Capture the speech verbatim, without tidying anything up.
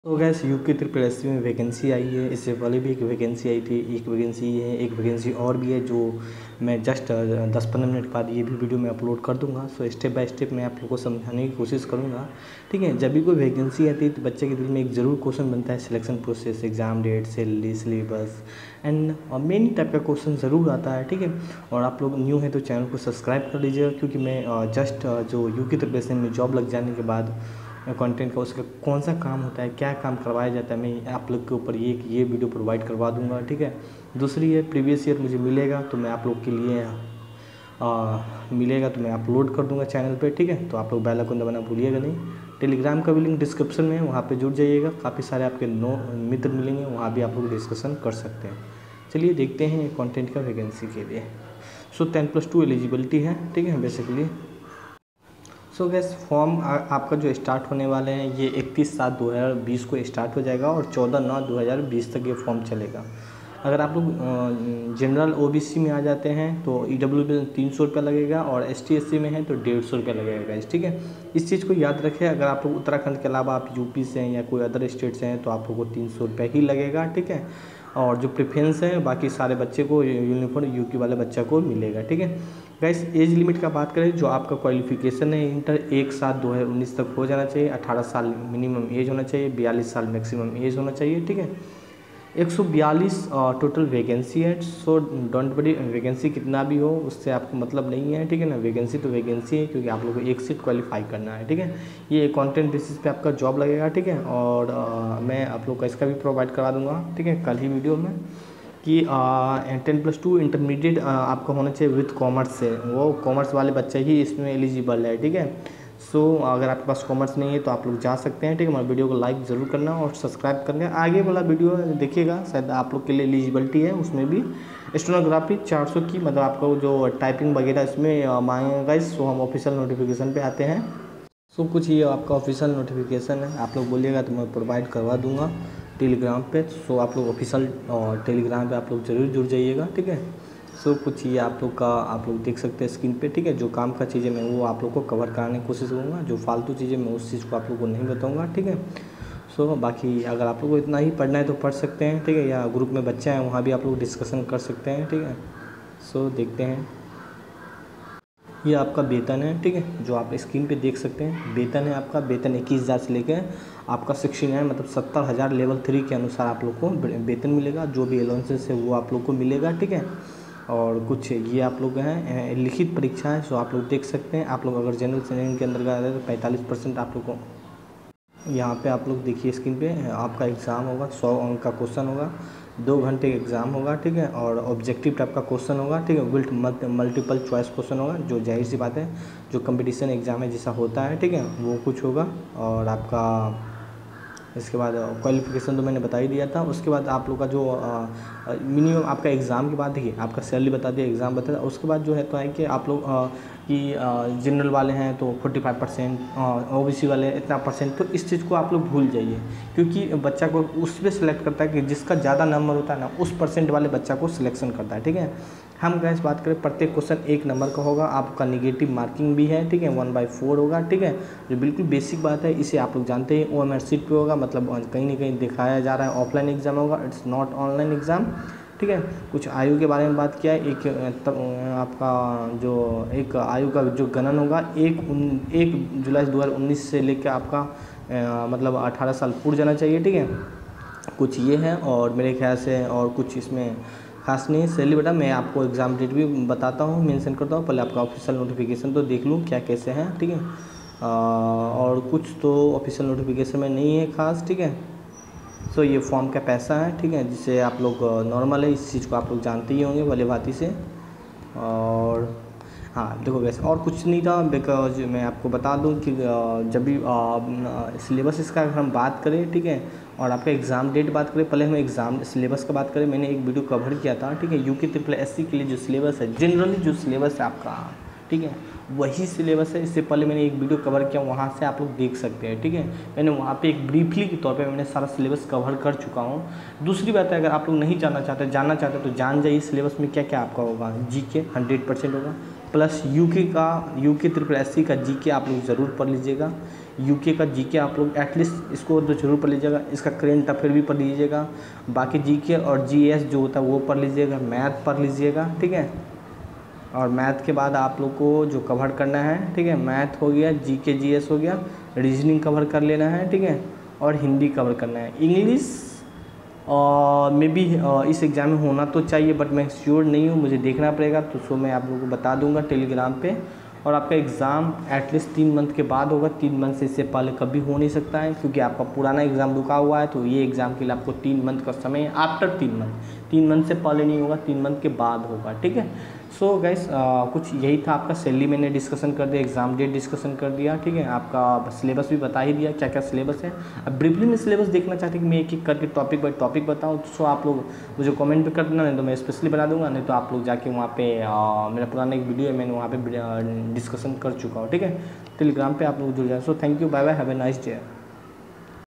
तो guys U K triple S C में vacancy आई है। इससे पहले भी एक वैकेंसी आई थी, एक वैकेंसी है, एक वैकेंसी और भी है जो मैं जस्ट दस पंद्रह मिनट बाद ये भी वीडियो मैं अपलोड कर दूंगा। सो स्टेप बाय स्टेप मैं आप लोगों को समझाने की कोशिश करूंगा। ठीक है, जब भी कोई वैकेंसी आती है तो बच्चे के दिल में एक ज़रूर क्वेश्चन बनता है, selection process, exam date, salary, syllabus and many type का क्वेश्चन ज़रूर आता है। ठीक है, और आप लोग न्यू हैं तो चैनल को सब्सक्राइब कर लीजिएगा, क्योंकि मैं जस्ट जो you K triple S C में जॉब लग जाने के बाद कंटेंट का उसका कौन सा काम होता है, क्या काम करवाया जाता है, मैं आप लोग के ऊपर ये ये वीडियो प्रोवाइड करवा दूंगा। ठीक है, दूसरी है प्रीवियस ईयर मुझे मिलेगा तो मैं आप लोग के लिए आ, मिलेगा तो मैं अपलोड कर दूंगा चैनल पे। ठीक है, तो आप लोग बेल आइकन दबाना भूलिएगा नहीं। टेलीग्राम का भी लिंक डिस्क्रिप्शन में है, वहाँ पे जुड़ जाइएगा, काफ़ी सारे आपके नो मित्र मिलेंगे, वहाँ भी आप लोग डिस्कशन कर सकते हैं। चलिए देखते हैं कंटेंट का वैकेंसी के लिए। So ten plus two eligibility है। ठीक है, बेसिकली सो गैस फॉर्म आपका जो स्टार्ट होने वाले हैं ये इकतीस सात दो हज़ार बीस को स्टार्ट हो जाएगा और चौदह नौ दो हज़ार बीस तक ये फॉर्म चलेगा। अगर आप लोग जनरल ओबीसी में आ जाते हैं तो ईडब्ल्यू में तीन सौ रुपया लगेगा और एस टी एस सी में है तो डेढ़ सौ रुपया लगेगा। ठीक है, इस चीज़ को याद रखें। अगर आप लोग उत्तराखंड के अलावा आप यूपी से हैं या कोई अदर स्टेट से हैं तो आप लोग को तीन सौ रुपया ही लगेगा। ठीक है, और जो प्रेफरेंस है बाकी सारे बच्चे को यूनिफॉर्म यूपी वाले बच्चे को मिलेगा। ठीक है गाइस, एज लिमिट का बात करें, जो आपका क्वालिफिकेशन है इंटर एक सात दो हज़ार उन्नीस तक हो जाना चाहिए, अठारह साल मिनिमम एज होना चाहिए, बयालीस साल मैक्सिमम एज होना चाहिए। ठीक है, एक सौ बयालीस टोटल वैकेंसी है। सो डोंट वरी, वैकेंसी कितना भी हो उससे आपको मतलब नहीं है। ठीक है ना, वैकेंसी तो वैकेंसी है, क्योंकि आप लोगों को एक सीट क्वालिफाई करना है। ठीक है, ये कंटेंट बेसिस पे आपका जॉब लगेगा। ठीक है, और आ, मैं आप लोग का इसका भी प्रोवाइड करवा दूंगा। ठीक है, कल ही वीडियो में कि टेन प्लस टू इंटरमीडिएट आपका होना चाहिए विथ कॉमर्स से, वो कॉमर्स वाले बच्चे ही इसमें एलिजिबल है। ठीक है, सो so, अगर आपके पास कॉमर्स नहीं है तो आप लोग जा सकते हैं। ठीक है, हमारे वीडियो को लाइक ज़रूर करना और सब्सक्राइब करना। आगे वाला वीडियो देखिएगा, शायद आप लोग के लिए एलिजिबिलिटी है, उसमें भी स्टेनोग्राफी चार सौ की, मतलब आपको जो टाइपिंग वगैरह इसमें मांगेगा। सो हम ऑफिशियल नोटिफिकेशन पे आते हैं। सो कुछ ये आपका ऑफिशियल नोटिफिकेशन है, आप लोग बोलिएगा तो मैं प्रोवाइड करवा दूंगा टेलीग्राम पे। सो आप लोग ऑफिशियल टेलीग्राम पे आप लोग ज़रूर जुड़ जाइएगा। ठीक है, सो कुछ ये आप लोग का आप लोग देख सकते हैं स्क्रीन पे। ठीक है, जो काम का चीज़ें मैं वो आप लोग को कवर कराने की कोशिश करूँगा, जो फालतू चीज़ें मैं उस चीज़ को आप लोग को नहीं बताऊँगा। ठीक है, सो बाकी अगर आप लोग को इतना ही पढ़ना है तो पढ़ सकते हैं। ठीक है, या ग्रुप में बच्चे हैं वहाँ भी आप लोग डिस्कशन कर सकते हैं। ठीक है, सो देखते हैं, ये आपका वेतन है। ठीक है, जो आप स्क्रीन पे देख सकते हैं वेतन है आपका। वेतन इक्कीस हज़ार से लेकर आपका सिक्सटी नाइन मतलब सत्तर हज़ार लेवल थ्री के अनुसार आप लोग को वेतन मिलेगा। जो भी अलाउंसेस है वो आप लोग को मिलेगा। ठीक है, और कुछ ये आप लोग हैं लिखित परीक्षा है, सो आप लोग देख सकते हैं। आप लोग अगर जनरल श्रेणी के अंदर गए तो पैंतालीस परसेंट आप लोग को यहाँ पे आप लोग देखिए स्क्रीन पे आपका एग्ज़ाम होगा, सौ अंक का क्वेश्चन होगा, दो घंटे एग्ज़ाम होगा। ठीक है, और ऑब्जेक्टिव टाइप का क्वेश्चन होगा। ठीक है, विल्ट मल्टीपल चॉइस क्वेश्चन होगा, जो जाहिर सी बात है जो कंपटीशन एग्ज़ाम है जैसा होता है। ठीक है, वो कुछ होगा। और आपका इसके बाद क्वालिफिकेशन तो मैंने बता ही दिया था। उसके बाद आप लोग का जो मिनिमम आपका एग्ज़ाम के बाद देखिए आपका सैलरी बता दिया, एग्ज़ाम बता दिया। उसके बाद जो है तो है कि आप लोग कि जनरल वाले हैं तो पैंतालीस परसेंट, ओबीसी वाले इतना परसेंट, तो इस चीज़ को आप लोग भूल जाइए, क्योंकि बच्चा को उस पर सिलेक्ट करता है कि जिसका ज़्यादा नंबर होता है ना उस परसेंट वाले बच्चा को सिलेक्शन करता है। ठीक है, हम गैस बात करें प्रत्येक क्वेश्चन एक नंबर का होगा, आपका निगेटिव मार्किंग भी है। ठीक है, वन बाई फोर होगा। ठीक है, जो बिल्कुल बेसिक बात है, इसे आप लोग जानते हैं। ओ एम आर सीट पे होगा, मतलब कहीं ना कहीं दिखाया जा रहा है ऑफलाइन एग्ज़ाम होगा, इट्स नॉट ऑनलाइन एग्ज़ाम। ठीक है, कुछ आयु के बारे में बात किया है। एक तब आपका जो एक आयु का जो गणन होगा एक उन, एक जुलाई दो हज़ार उन्नीस से लेकर आपका आ, मतलब अठारह साल पूर्ण जाना चाहिए। ठीक है, कुछ ये है और मेरे ख्याल से और कुछ इसमें खास नहीं। सैलरी बेटा मैं आपको एग्ज़ाम डेट भी बताता हूँ, मेंशन करता हूँ, पहले आपका ऑफिशियल नोटिफिकेशन तो देख लूँ क्या कैसे हैं। ठीक है, और कुछ तो ऑफिशियल नोटिफिकेशन में नहीं है खास। ठीक है, सो ये फॉर्म का पैसा है। ठीक है, जिसे आप लोग नॉर्मल है, इस चीज़ को आप लोग जानते ही होंगे भले भांति से। और हाँ देखो वैसे और कुछ नहीं था, बिकॉज मैं आपको बता दूं कि जब भी सिलेबस इसका अगर हम बात करें, ठीक है, और आपका एग्ज़ाम डेट बात करें, पहले हम एग्ज़ाम सिलेबस का बात करें। मैंने एक वीडियो कवर किया था। ठीक है, यूके ट्रिपल एस सी के लिए जो सिलेबस है, जनरली जो सिलेबस है आपका, ठीक है, वही सिलेबस है। इससे पहले मैंने एक वीडियो कवर किया, वहाँ से आप लोग देख सकते हैं। ठीक है, मैंने वहाँ पे एक ब्रीफली के तौर पे मैंने सारा सिलेबस कवर कर चुका हूँ। दूसरी बात है, अगर आप लोग नहीं जानना चाहते जानना चाहते तो जान जाइए सिलेबस में क्या क्या आपका होगा। जी के हंड्रेड परसेंट होगा, प्लस यूके का यूके ट्रिपल एस सी का जी के आप लोग ज़रूर पढ़ लीजिएगा। यूके का जीके आप लोग एटलीस्ट इसको तो जरूर पढ़ लीजिएगा, इसका करेंट अफेयर भी पढ़ लीजिएगा, बाकी जीके और जीएस जो होता है वो पढ़ लीजिएगा, मैथ पढ़ लीजिएगा, ठीक है। और मैथ के बाद आप लोग को जो कवर करना है, ठीक है, मैथ हो गया, जीके जीएस हो गया, रीजनिंग कवर कर लेना है, ठीक है, और हिंदी कवर करना है। इंग्लिश मे बी इस एग्ज़ाम में होना तो चाहिए, बट मैं श्योर नहीं हूँ, मुझे देखना पड़ेगा, तो सो मैं आप लोगों को बता दूंगा टेलीग्राम पे। और आपका एग्ज़ाम एटलीस्ट तीन मंथ के बाद होगा, तीन मंथ से इससे पहले कभी हो नहीं सकता है, क्योंकि आपका पुराना एग्ज़ाम रुका हुआ है। तो ये एग्ज़ाम के लिए आपको तीन मंथ का समय है, आफ्टर तीन मंथ, तीन मंथ से पहले नहीं होगा, तीन मंथ के बाद होगा, ठीक है। सो गाइस कुछ यही था आपका सैलरी मैंने डिस्कशन कर दिया, एग्ज़ाम डेट डिस्कशन कर दिया, ठीक है। आपका सिलेबस भी बता ही दिया क्या क्या सिलेबस है। अब ब्रीफली में सिलेबस देखना चाहते हैं कि मैं एक एक करके टॉपिक बाई टॉपिक बताऊँ, तो सो आप लोग मुझे कमेंट पे कर देना, नहीं तो मैं स्पेशली बना दूंगा, नहीं तो आप लोग जाके वहाँ पे आ, मेरा पुराना एक वीडियो है, मैंने वहाँ पे डिस्कशन कर चुका हूँ, ठीक है। टेलीग्राम पे आप लोग जुड़ जाए। So thank you, bye bye, have a nice day.